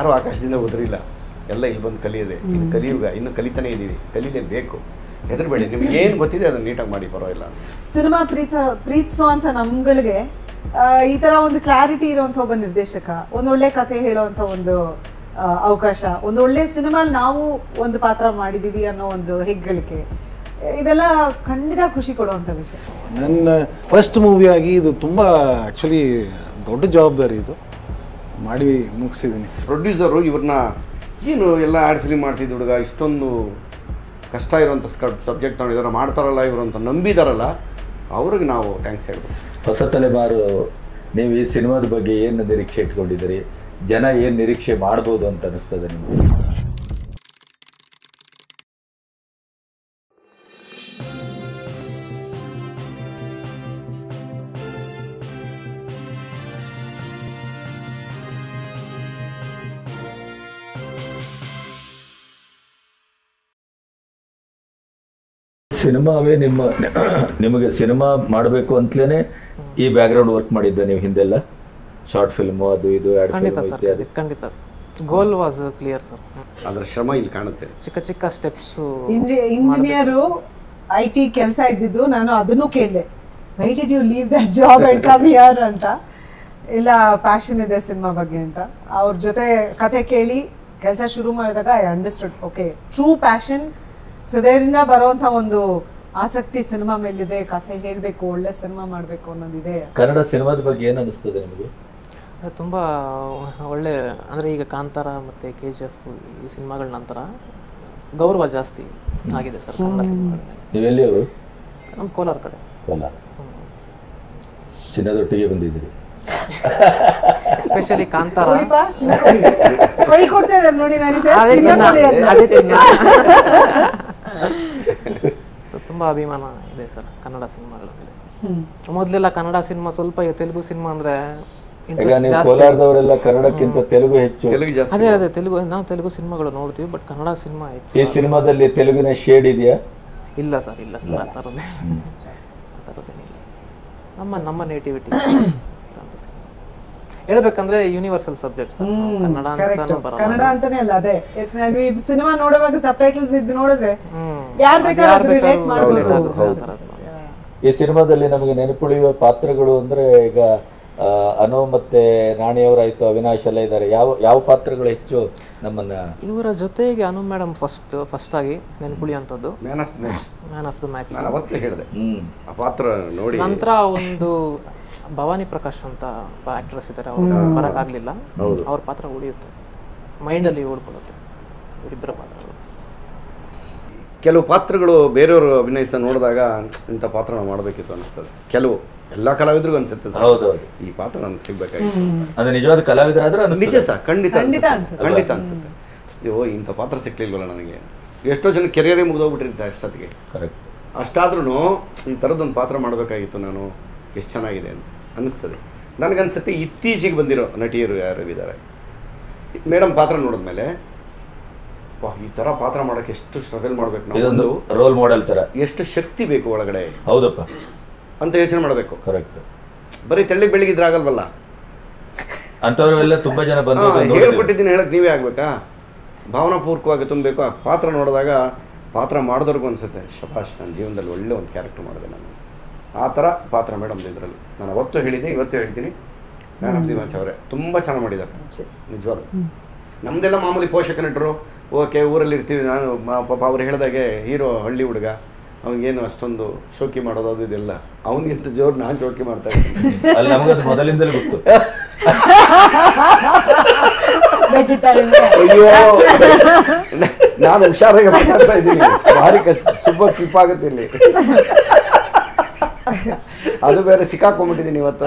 ಯಾರೂ ಆಕಾಶದಿಂದ ಉದುರಿಲ್ಲ, ಎಲ್ಲ ಇಲ್ಲಿ ಬಂದು ಕಲಿಯೋದೆ. ಇದು ಕಲಿಯುಗ, ಇನ್ನು ಕಲಿತಾನೇ ಇದ್ದೀವಿ, ಕಲೀಲೇಬೇಕು. ಹೆದರಬೇಡಿ, ನಿಮ್ಗೆ ಏನು ಗೊತ್ತಿದೆ ಅದನ್ನು ನೀಟಾಗಿ ಮಾಡಿ, ಪರವಾಗಿಲ್ಲ. ಸಿನಿಮಾ ಪ್ರೀತಿಸುವಂಥ ನಮ್ಗಳಿಗೆ ಈ ಥರ ಒಂದು ಕ್ಲಾರಿಟಿ ಇರುವಂಥ ಒಬ್ಬ ನಿರ್ದೇಶಕ, ಒಂದೊಳ್ಳೆ ಕಥೆ ಹೇಳೋವಂಥ ಒಂದು ಅವಕಾಶ, ಒಂದು ಒಳ್ಳೆ ಸಿನಿಮಾ ನಾವು ಒಂದು ಪಾತ್ರ ಮಾಡಿದ್ದೀವಿ ಅನ್ನೋ ಒಂದು ಹೆಗ್ಗಳಿಕೆ, ಇದೆಲ್ಲ ಖಂಡಿತ ಖುಷಿ ಕೊಡುವಂಥ ವಿಷಯ. ನನ್ನ ಫಸ್ಟ್ ಮೂವಿಯಾಗಿ ಇದು ತುಂಬ ಆ್ಯಕ್ಚುಲಿ ದೊಡ್ಡ ಜವಾಬ್ದಾರಿ, ಇದು ಮಾಡಿ ಮುಗಿಸಿದ್ದೀನಿ. ಪ್ರೊಡ್ಯೂಸರು ಇವ್ರನ್ನ ಏನು ಎಲ್ಲ ಆ್ಯಡ್ ಫಿಲ್ಮ್ ಮಾಡ್ತಿದ್ದ ಹುಡುಗ, ಇಷ್ಟೊಂದು ಕಷ್ಟ ಇರೋಂಥ ಸಬ್ಜೆಕ್ಟ್ ನೋಡಿದಾರೆ, ಮಾಡ್ತಾರಲ್ಲ ಇವರು ಅಂತ ನಂಬಿದಾರಲ್ಲ, ಅವ್ರಿಗೆ ನಾವು ಥ್ಯಾಂಕ್ಸ್ ಹೇಳ್ಬೇಕು. ಹೊಸ ತಲೆಮಾರು, ನೀವು ಈ ಸಿನಿಮಾದ ಬಗ್ಗೆ ಏನು ನಿರೀಕ್ಷೆ ಇಟ್ಕೊಂಡಿದ್ದೀರಿ, ಜನ ಏನು ನಿರೀಕ್ಷೆ ಮಾಡ್ಬೋದು ಅಂತ ಅನಿಸ್ತದೆ ನಿಮಗೆ? ಸಿನಿಮಾವೇ ನಿಮಗೆ ಸಿನಿಮಾ ಮಾಡಬೇಕು ಅಂತಲೇ ಈ ಬ್ಯಾಕ್ಗ್ರೌಂಡ್ ವರ್ಕ್ ಮಾಡಿದ್ದ ನೀವು ಹಿಂದೆಲ್ಲ? ಶಾರ್ಟ್ ಫಿಲ್ಮು ಅದು ಇದು ಖಂಡಿತ ಗೋಲ್ ವಾಸ್ ಕ್ಲಿಯರ್ ಸರ್. ಅದರ ಶ್ರಮ ಇಲ್ಲಿ ಕಾಣುತ್ತೆ. ಚಿಕ್ಕ ಚಿಕ್ಕ ಸ್ಟೆಪ್ಸು. ಇಂಜಿನಿಯರು IT ಕೆಲಸ ಇದ್ದಿದ್ದು, ನಾನು ಅದನ್ನು ಕೇಳಿದೆ, why did you leave that job and come here ಅಂತ. ಇಲ್ಲ, ಪ್ಯಾಷನ್ ಇದೆ ಸಿನಿಮಾ ಬಗ್ಗೆ ಅಂತ. ಅವ್ರ ಜೊತೆ ಕತೆ ಕೇಳಿ ಕೆಲಸ ಶುರು ಮಾಡಿದಾಗ I understood, okay, true passion, ಹೃದಯದಿಂದ ಬರುವಂಥ ಒಂದು ಆಸಕ್ತಿ ಸಿನಿಮಾ ಮೇಲಿದೆ, ಕಥೆ ಹೇಳಬೇಕು, ಒಳ್ಳೆ ಸಿನಿಮಾ ಮಾಡಬೇಕು ಅನ್ನೋದಿದೆ. ಕನ್ನಡ ಸಿನಿಮಾದ ಬಗ್ಗೆ ಏನು ಅನಿಸ್ತದೆ ನಿಮಗೆ? ತುಂಬ ಒಳ್ಳೆ, ಅಂದರೆ ಈಗ ಕಾಂತಾರ ಮತ್ತು KGF ಈ ಸಿನಿಮಾಗಳ ನಂತರ ಗೌರವ ಜಾಸ್ತಿ ಆಗಿದೆ ಸರ್ ಕನ್ನಡ ಸಿನಿಮಾಗಳ ಮೇಲೆ. ನೀವೆಲ್ಲಿ ಅವರು? ನಮ್ಮ ಕೋಲಾರ ಕಡೆ. ಕೋಲಾರ. ಚಿನ್ನದೊಟ್ಟಿಗೆ ಬಂದಿದ್ದೀರಿ. ಎಸ್ಪೆಷಲಿ ಕಾಂತಾರ. ಸೊ ತುಂಬ ಅಭಿಮಾನ ಇದೆ ಸರ್ ಕನ್ನಡ ಸಿನಿಮಾಗಳ ಮೇಲೆ. ಮೊದಲೆಲ್ಲ ಕನ್ನಡ ಸಿನಿಮಾ ಸ್ವಲ್ಪ, ತೆಲುಗು ಸಿನಿಮಾ ಅಂದರೆ ಕೋಲಾರದವರೆಲ್ಲ ಕನ್ನಡಕ್ಕಿಂತ ತೆಲುಗು ಹೆಚ್ಚು. ಅದೇ ತೆಲುಗು, ನಾವು ತೆಲುಗು ಸಿನಿಮಾಗಳು ನೋಡ್ತೀವಿ, ಬಟ್ ಕನ್ನಡ ಸಿನಿಮಾ ಹೆಚ್ಚು. ಈ ಸಿನಿಮಾದಲ್ಲಿ ತೆಲುಗಿನ ಶೇಡ್ ಇದೆಯಾ? ಇಲ್ಲ ಸರ್, ಇಲ್ಲ ಸರ್, ಆ ಥರದ್ದೇನಿಲ್ಲ. ನಮ್ಮ ನೇಟಿವಿಟಿ ಹೇಳ್ಬೇಕಂದ್ರೆ ಯೂನಿವರ್ಸಲ್ ಸಬ್ಜೆಕ್ಟ್ ಸರ್. ಕನ್ನಡ ಅಂತಾನೆ ಅಲ್ಲ, ಅದೇ ಸಿನಿಮಾ ನೋಡುವಾಗ ಸಬ್ ಟೈಟಲ್ಸ್ ಇದ್ದು ನೋಡಿದ್ರೆ ಯಾರು ಬೇಕಾದ್ರೂ ರಿಲೇಟ್ ಮಾಡಬಹುದು. ಈ ಸಿನಿಮಾದಲ್ಲಿ ನಮಗೆ ನೆನಪುಳಿಯುವ ಪಾತ್ರಗಳು ಅಂದ್ರೆ, ಈಗ ಅನು ಮತ್ತೆ ನಾಣಿಯವರಾಯ್ತು, ಅವಿನಾಶ್ ಎಲ್ಲ ಇದ್ದಾರೆ. ಯಾವ ಪಾತ್ರಗಳು ಹೆಚ್ಚು ನಮ್ಮನ್ನ? ಇವರ ಜೊತೆಗೆ ಅನು ಮೇಡಮ್ ಫಸ್ಟ್ ಆಗಿ ನೆನಪುಳಿಯುವಂಥದ್ದು ಮ್ಯಾನ್ ಆಫ್ ದ ಮ್ಯಾಚ್ ಅವತ್ತೇ ಹೇಳಿದೆ. ಆ ಪಾತ್ರ ನೋಡಿ ನಂತರ ಒಂದು ಭವಾನಿ ಪ್ರಕಾಶ್ ಅಂತ ಆಕ್ಟ್ರೆಸ್ ಇದ್ದಾರೆ, ಅವ್ರು ಬರೋಕ್ಕಾಗಲಿಲ್ಲ, ಅವ್ರ ಪಾತ್ರ ಉಳಿಯುತ್ತೆ, ಮೈಂಡಲ್ಲಿ ಓಡ್ಕೊಳ್ಳುತ್ತೆ ಇವರಿಬ್ಬರ ಪಾತ್ರಗಳು. ಕೆಲವು ಪಾತ್ರಗಳು ಬೇರೆಯವರು ಅಭಿನಯಿಸ ನೋಡಿದಾಗ ಇಂಥ ಪಾತ್ರ ನಾವು ಮಾಡಬೇಕಿತ್ತು ಅನಿಸ್ತದೆ. ಕೆಲವು ಎಲ್ಲ ಕಲಾವಿದ್ರಿಗೂ ಅನ್ಸುತ್ತೆ ಸರ್, ಹೌದೌದು, ಈ ಪಾತ್ರ ನನಗೆ ಸಿಗ್ಬೇಕಾಗಿತ್ತು. ಅದು ನಿಜವಾದ ಕಲಾವಿದರಾದ್ರೆ ನಿಜ ಸರ್, ಖಂಡಿತ ಅನ್ಸುತ್ತೆ. ಅಯ್ಯೋ, ಇಂಥ ಪಾತ್ರ ಸಿಕ್ಲಿಲ್ವಲ್ಲ ನನಗೆ. ಎಷ್ಟೋ ಜನ ಕೆರಿಯರೇ ಮುಗಿದೋಗ್ಬಿಟ್ಟಿರ್ತಾರೆ ಅಷ್ಟೊತ್ತಿಗೆ. ಕರೆಕ್ಟ್. ಅಷ್ಟಾದ್ರೂ ಈ ಥರದ್ದೊಂದು ಪಾತ್ರ ಮಾಡಬೇಕಾಗಿತ್ತು ನಾನು, ಎಷ್ಟು ಚೆನ್ನಾಗಿದೆ ಅಂತ ಅನ್ನಿಸ್ತದೆ. ನನಗನ್ಸುತ್ತೆ ಇತ್ತೀಚೆಗೆ ಬಂದಿರೋ ನಟಿಯರು ಯಾರು ಇದ್ದಾರೆ, ಮೇಡಮ್ ಪಾತ್ರ ನೋಡಿದ್ಮೇಲೆ ಈ ಥರ ಪಾತ್ರ ಮಾಡೋಕ್ಕೆ ಎಷ್ಟು ಸ್ಟ್ರಗಲ್ ಮಾಡಬೇಕು ನಾವು, ರೋಲ್ ಮಾಡೆಲ್ ಥರ ಎಷ್ಟು ಶಕ್ತಿ ಬೇಕು ಒಳಗಡೆ, ಹೌದಪ್ಪ ಅಂತ ಯೋಚನೆ ಮಾಡಬೇಕು. ಕರೆಕ್ಟ್. ಬರೀ ತೆಳ್ಳಿಗೆ ಬೆಳಗಿದ್ರಾಗಲ್ವಲ್ಲ, ಅಂಥವರೆಲ್ಲ ತುಂಬ ಜನ ಬಂದು ಹೇಳ್ಕೊಟ್ಟಿದ್ದೀನಿ, ಹೇಳಕ್ಕೆ ನೀವೇ ಆಗಬೇಕಾ? ಭಾವನಾಪೂರ್ವಕವಾಗಿ ತುಂಬಬೇಕು. ಆ ಪಾತ್ರ ನೋಡಿದಾಗ ಪಾತ್ರ ಮಾಡಿದವ್ರಿಗೂ ಅನಿಸುತ್ತೆ, ಶಬಾಷ್, ನನ್ನ ಜೀವನದಲ್ಲಿ ಒಳ್ಳೆ ಒಂದು ಕ್ಯಾರೆಕ್ಟರ್ ಮಾಡಿದೆ ನಾನು. ಆ ಥರ ಪಾತ್ರ ಮೇಡಮ್ ಇದರಲ್ಲಿ ನಾನು ಅವತ್ತು ಹೇಳಿದ್ದೆ, ಇವತ್ತು ಹೇಳ್ತೀನಿ, ಮ್ಯಾನ್ ಆಫ್ ದಿ ಮ್ಯಾಚ್ ಅವರೇ ತುಂಬ ಚೆನ್ನಾಗಿ ಮಾಡಿದ್ದಾರೆ ನಿಜವಾಗ್ಲೂ. ನಮ್ಮದೆಲ್ಲ ಮಾಮೂಲಿ ಪೋಷಕ ನಟರು, ಓಕೆ, ಊರಲ್ಲಿ ಇರ್ತೀವಿ. ನಾನು ಪಾಪ ಅವ್ರು ಹೇಳಿದಾಗೆ ಹೀರೋ ಹಳ್ಳಿ ಹುಡುಗ, ಅವನಿಗೇನು ಅಷ್ಟೊಂದು ಶೋಕಿ ಮಾಡೋದು ಅದು ಇದೆಲ್ಲ, ಅವನಿಗಿಂತ ಜೋರು ನಾನು ಶೋಕಿ ಮಾಡ್ತಾ ಇದ್ದೀನಿ. ಅಲ್ಲಿ ನಮಗದು ಮೊದಲಿಂದಲೇ ಗೊತ್ತು. ಅಯ್ಯೋ, ನಾನು ಹುಷಾರಾಗಿ ಮಾತಾಡ್ತಾ ಇದ್ದೀನಿ, ಭಾರಿ ಕಷ್ಟ, ಸೂಪರ್ ಕ್ಲಿಪ್ ಆಗುತ್ತೆ ಇಲ್ಲಿ. ಅದು ಬೇರೆ ಸಿಕ್ಕಾಕೊಂಡ್ಬಿಟ್ಟಿದ್ದೀನಿ ಇವತ್ತು.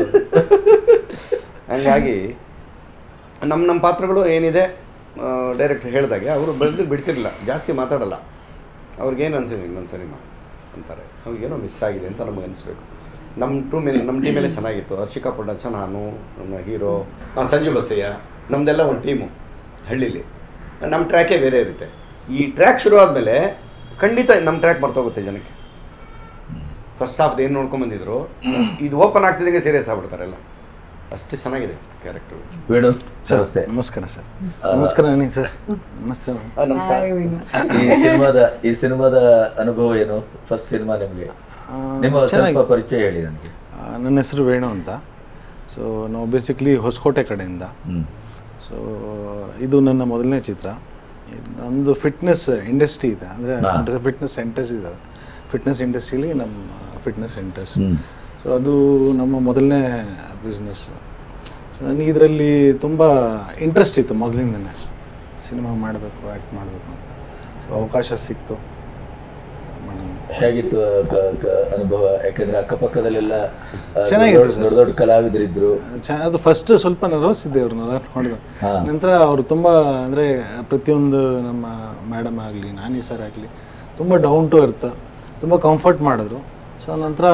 ಹಂಗಾಗಿ ನಮ್ಮ ಪಾತ್ರಗಳು ಏನಿದೆ ಡೈರೆಕ್ಟ್ ಹೇಳಿದಾಗೆ ಅವರು ಬಿಡ್ತಿರಲಿಲ್ಲ, ಜಾಸ್ತಿ ಮಾತಾಡಲ್ಲ. ಅವ್ರಿಗೇನು ಅನ್ಸಿದೆ, ಇನ್ನೊಂದು ಸಿನಿಮಾ ಅಂತಾರೆ, ಅವ್ರಿಗೇನೋ ಮಿಸ್ ಆಗಿದೆ ಅಂತ ನಮಗೆ ಅನಿಸ್ಬೇಕು. ನಮ್ಮ ಟೀಮ್ ಮೇಲೆ ಚೆನ್ನಾಗಿತ್ತು. ಹರ್ಷಿಕಾ ಪುಟ್ಟಚ್ಚ, ನಾನು, ನಮ್ಮ ಹೀರೋ ಸಂಜು ಬಸಯ್ಯ, ನಮ್ಮದೆಲ್ಲ ಒಂದು ಟೀಮು ಹಳ್ಳಿಲಿ. ನಮ್ಮ ಟ್ರ್ಯಾಕೇ ಬೇರೆ ಇರುತ್ತೆ. ಈ ಟ್ರ್ಯಾಕ್ ಶುರು ಆದಮೇಲೆ ಖಂಡಿತ ನಮ್ಮ ಟ್ರ್ಯಾಕ್ ಮರ್ತೋಗುತ್ತೆ ಜನಕ್ಕೆ. ಫಸ್ಟ್ ಹಾಫ್ದು ಏನು ನೋಡ್ಕೊಂಬಂದಿದ್ರು, ಇದು ಓಪನ್ ಆಗ್ತಿದ್ದಂಗೆ ಸೀರಿಯಸ್ ಆಗ್ಬಿಡ್ತಾರೆಲ್ಲ. ಅಷ್ಟು ಚೆನ್ನಾಗಿದೆ ಕ್ಯಾರೆಕ್ಟರ್. ವೇಣು ನಮಸ್ತೆ. ನಮಸ್ಕಾರ ಸರ್. ನಮಸ್ಕಾರ ಅನಿ ಸರ್. ನಮಸ್ತೆ. ನಮಸ್ಕಾರ. ಈ ಸಿನಿಮಾದ ಅನುಭವ ಏನು? ಫಸ್ಟ್ ಸಿನಿಮಾ ನಿಮಗೆ, ನಿಮ್ಮ ಸ್ವಲ್ಪ ಪರಿಚಯ ಹೇಳಿ ನನಗೆ. ನನ್ನ ಹೆಸರು ವೇಣು ಅಂತ. ಸೊ ನಾವು ಬೇಸಿಕ್ಲಿ ಹೊಸಕೋಟೆ ಕಡೆಯಿಂದ. ಸೊ ಇದು ನನ್ನ ಮೊದಲನೇ ಚಿತ್ರ. ನಮ್ಮದು ಫಿಟ್ನೆಸ್ ಇಂಡಸ್ಟ್ರಿ ಇದೆ, ಅಂದರೆ ಫಿಟ್ನೆಸ್ ಸೆಂಟರ್ಸ್ ಇದ್ದಾವೆ. ಫಿಟ್ನೆಸ್ ಇಂಡಸ್ಟ್ರಿಲಿ ನಮ್ಮ ಫಿಟ್ನೆಸ್ ಸೆಂಟರ್ಸ್. ಸೊ ಅದು ನಮ್ಮ ಮೊದಲನೇ ಬಿಸ್ನೆಸ್. ಸೊ ನನಗೆ ಇದರಲ್ಲಿ ತುಂಬ ಇಂಟ್ರೆಸ್ಟ್ ಇತ್ತು ಮೊದಲಿಂದನೇ, ಸಿನಿಮಾ ಮಾಡಬೇಕು, ಆ್ಯಕ್ಟ್ ಮಾಡಬೇಕು ಅಂತ. ಸೊ ಅವಕಾಶ ಸಿಕ್ತು. ಹೇಗಿತ್ತು ಅನುಭವ? ಯಾಕಂದ್ರೆ ಅಕ್ಕಪಕ್ಕದಲ್ಲೆಲ್ಲ ಚೆನ್ನಾಗಿತ್ತು, ದೊಡ್ಡ ದೊಡ್ಡ ಕಲಾವಿದರಿದ್ರು. ಅದು ಫಸ್ಟ್ ಸ್ವಲ್ಪ ನರ್ವಸ್ ಇದ್ದೆ ಅವ್ರನ್ನ ನೋಡಿದ ನಂತರ. ಅವರು ತುಂಬ ಅಂದರೆ ಪ್ರತಿಯೊಂದು ನಮ್ಮ ಮೇಡಮ್ ಆಗಲಿ, ನಾನಿ ಸರ್ ಆಗಲಿ, ತುಂಬ ಡೌನ್ ಟು ಅರ್ತ್, ತುಂಬ ಕಂಫರ್ಟ್ ಮಾಡಿದ್ರು. ಸೊ ನಂತರ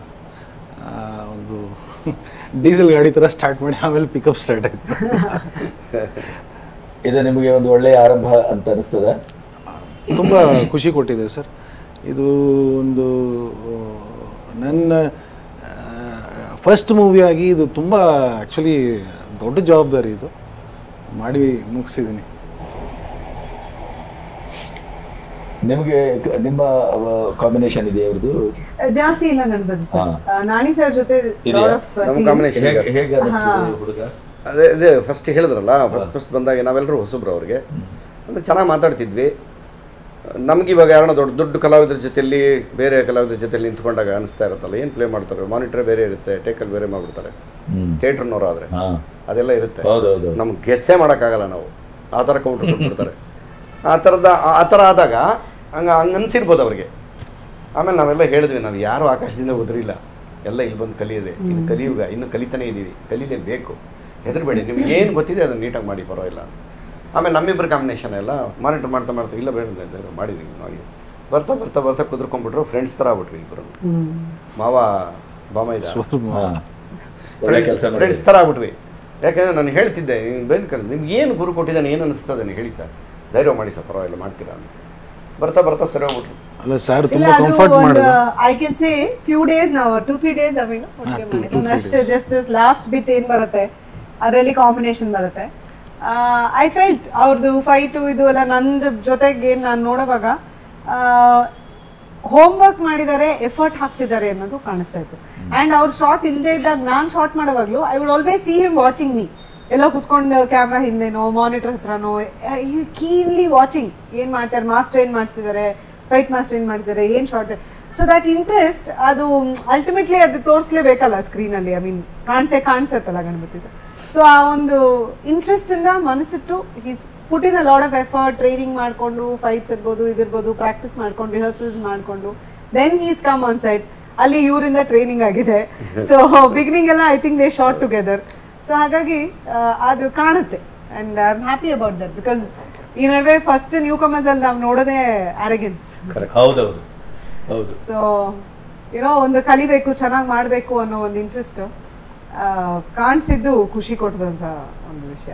ಒಂದು ಡೀಸೆಲ್ ಗಾಡಿ ಥರ ಸ್ಟಾರ್ಟ್ ಮಾಡಿ ಆಮೇಲೆ ಪಿಕಪ್ ಸ್ಟಾರ್ಟ್ ಆಯಿತು. ಇದು ನಿಮಗೆ ಒಂದು ಒಳ್ಳೆಯ ಆರಂಭ ಅಂತ ಅನಿಸ್ತದೆ? ತುಂಬ ಖುಷಿ ಕೊಟ್ಟಿದೆ ಸರ್. ಇದು ಒಂದು ನನ್ನ ಫಸ್ಟ್ ಮೂವಿಯಾಗಿ ಇದು ತುಂಬ ಆ್ಯಕ್ಚುಲಿ ದೊಡ್ಡ ಜವಾಬ್ದಾರಿ. ಇದು ಮಾಡಿ ಮುಗಿಸಿದ್ದೀನಿ. ನಿಮಗೆ ನಿಮ್ಮ ಕಾಂಬಿನೇಷನ್ ಇದೆ ಅವ್ರದ್ದು? ಜಾಸ್ತಿ ಇಲ್ಲ ನನ್ಬದು ಸರ್. ನಾನಿ ಸರ್ ಜೊತೆ ಹುಡುಗ ಅದೇ ಫಸ್ಟ್ ಹೇಳಿದ್ರಲ್ಲ, ಫಸ್ಟ್ ಬಂದಾಗ ನಾವೆಲ್ಲರೂ ಹೊಸಬ್ರು ಅವ್ರಿಗೆ, ಅಂದರೆ ಚೆನ್ನಾಗಿ ಮಾತಾಡ್ತಿದ್ವಿ. ನಮ್ಗೆ ಇವಾಗ ಯಾರನ್ನ ದೊಡ್ಡ ಕಲಾವಿದರ ಜೊತೆಯಲ್ಲಿ, ಬೇರೆ ಕಲಾವಿದರ ಜೊತೆಯಲ್ಲಿ ನಿಂತ್ಕೊಂಡಾಗ ಅನಿಸ್ತಾ ಇರುತ್ತಲ್ಲ, ಏನು ಪ್ಲೇ ಮಾಡ್ತಾರೆ, ಮಾನಿಟ್ರೇ ಬೇರೆ ಇರುತ್ತೆ, ಟೇಕಲ್ಲಿ ಬೇರೆ ಮಾಡಿಬಿಡ್ತಾರೆ, ಥಿಯೇಟ್ರ್ನವ್ರು ಆದರೆ ಅದೆಲ್ಲ ಇರುತ್ತೆ. ನಮ್ಗೆ ಗೆಸ್ಸೇ ಮಾಡೋಕ್ಕಾಗಲ್ಲ, ನಾವು ಆ ಥರ ಕೌಂಟ್ರ್ ಕೊಟ್ಬಿಡ್ತಾರೆ. ಆ ಥರ ಆದಾಗ ಹಂಗೆ ಅನಿಸಿರ್ಬೋದು ಅವ್ರಿಗೆ. ಆಮೇಲೆ ನಾವೆಲ್ಲ ಹೇಳಿದ್ವಿ, ನಾವು ಯಾರು ಆಕಾಶದಿಂದ ಉದುರಿಲ್ಲ, ಎಲ್ಲ ಇಲ್ಲಿ ಬಂದು ಕಲಿಯೋದೆ, ಇನ್ನು ಕಲಿಯುಗ, ಇನ್ನು ಕಲಿತಾನೇ ಇದ್ದೀವಿ, ಕಲೀಲೇಬೇಕು, ಹೆದರಬೇಡಿ, ನಿಮ್ಗೆ ಏನು ಗೊತ್ತಿದೆ ಅದನ್ನು ನೀಟಾಗಿ ಮಾಡಿ, ಪರವಾಗಿಲ್ಲ. ಆಮೇಲೆ ನಮ್ಮಿಬ್ಬರು ಕಾಂಬಿನೇಷನ್ ಎಲ್ಲ ಮಾನಿಟರ್ ಮಾಡ್ತಾ ಇಲ್ಲ ಬೇಡ ಮಾಡಿದ್ವಿ. ಬರ್ತಾ ಕುದುರ್ಕೊಂಡ್ಬಿಟ್ರು, ಫ್ರೆಂಡ್ಸ್ ಥರ ಆಗ್ಬಿಟ್ವಿ ಇಬ್ಬರು. ಬಾಮ ಇದೆ, ಫ್ರೆಂಡ್ಸ್ ಥರ ಆಗ್ಬಿಟ್ವಿ. ಯಾಕೆಂದರೆ ನಾನು ಹೇಳ್ತಿದ್ದೆ, ನಿಮ್ಗೆ ಏನು ಗುರು ಕೊಟ್ಟಿದ್ದಾನೆ, ಏನು ಅನಿಸ್ತದೆ ಹೇಳಿ ಸರ್, ಧೈರ್ಯ ಮಾಡಿ ಸರ್, ಪರವಾಗಿಲ್ಲ ಮಾಡ್ತೀರಾ ಅಂತ. ಬರ್ತಾ ಸರಿ ಹೋಗ್ಬಿಟ್ರು. ಅಲ್ಲ ಸರ್, ತುಂಬಾ ಕಂಫರ್ಟ್ ಮಾಡಿದ್ರು. I can say few days ನಾವು 2-3 ಡೇಸ್ ಅವೇನು ಒಟ್ಟಿಗೆ ಮಾಡಿದ್ದು. ಅಷ್ಟೇ ಜಸ್ಟ್ ಲಾಸ್ಟ್ ಬಿಟ್ ಏನು ಬರುತ್ತೆ ಅದರಲ್ಲಿ ಕಾಂಬಿನೇಷನ್ ಬರುತ್ತೆ. ಐ ಫೆಲ್ಟ್ ಅವ್ರದ್ದು ಫೈಟು ಇದು ಎಲ್ಲ ನಂದು ಜೊತೆಗೆ ನಾನು ನೋಡುವಾಗ ಹೋಮ್ವರ್ಕ್ ಮಾಡಿದ್ದಾರೆ, ಎಫರ್ಟ್ ಹಾಕ್ತಿದ್ದಾರೆ ಅನ್ನೋದು ಕಾಣಿಸ್ತಾ ಇತ್ತು. ಆ್ಯಂಡ್ ಅವ್ರ ಶಾರ್ಟ್ ಇಲ್ಲದೆ ಇದ್ದಾಗ ನಾನು ಶಾರ್ಟ್ ಮಾಡುವಾಗಲೂ I would always see him watching me. ಎಲ್ಲೋ ಕುತ್ಕೊಂಡು ಕ್ಯಾಮ್ರಾ ಹಿಂದೆನೋ ಮಾನಿಟರ್ ಹತ್ರನೋ ಕೀನ್ಲಿ ವಾಚಿಂಗ್, ಏನು ಮಾಡ್ತಾರೆ, ಮಾಸ್ಟರ್ ಏನು ಮಾಡಿಸ್ತಿದ್ದಾರೆ, ಫೈಟ್ ಮಾಸ್ಟರ್ ಏನು ಮಾಡ್ತಿದ್ದಾರೆ, ಏನು ಶಾರ್ಟ್. ಸೊ ದ್ಯಾಟ್ ಇಂಟ್ರೆಸ್ಟ್ ಅದು ಅಲ್ಟಿಮೇಟ್ಲಿ ಅದು ತೋರಿಸ್ಲೇಬೇಕಲ್ಲ ಸ್ಕ್ರೀನಲ್ಲಿ. ಐ ಮೀನ್ ಕಾಣಿಸತ್ತಲ್ಲ ಗಣಪತಿ ಸರ್. ಸೊ ಆ ಒಂದು ಇಂಟ್ರೆಸ್ಟಿಂದ ಮನಸ್ಸಿಟ್ಟು he's put in a lot of effort, training ಮಾಡಿಕೊಂಡು, ಫೈಟ್ಸ್ ಇರ್ಬೋದು, ಇದಿರ್ಬೋದು, ಪ್ರಾಕ್ಟೀಸ್ ಮಾಡಿಕೊಂಡು, ರಿಹರ್ಸಲ್ಸ್ ಮಾಡಿಕೊಂಡು, then he's come on site. ಅಲ್ಲಿ ಇವರಿಂದ ಟ್ರೈನಿಂಗ್ ಆಗಿದೆ. ಸೊ ಬಿಗಿನಿಂಗ್ ಎಲ್ಲ I think they shot together. So ಹಾಗಾಗಿ ಅದು ಕಾಣುತ್ತೆ. And I am happy about that, because ಈ ನಡುವೆ ಫಸ್ಟ್ ನ್ಯೂ ಕಮರ್ಸ್ ಅಲ್ಲಿ ನಾವು ನೋಡೋದೇ ಆರೆಗೆನ್ಸ್. ಹೌದೌದು. ಸೊ ಏನೋ ಒಂದು ಕಲಿಬೇಕು, ಚೆನ್ನಾಗಿ ಮಾಡಬೇಕು ಅನ್ನೋ ಒಂದು ಇಂಟ್ರೆಸ್ಟ್ ಕಾಣಿಸಿದ್ದು ಖುಷಿ ಕೊಟ್ಟದಂತ ಒಂದು ವಿಷಯ.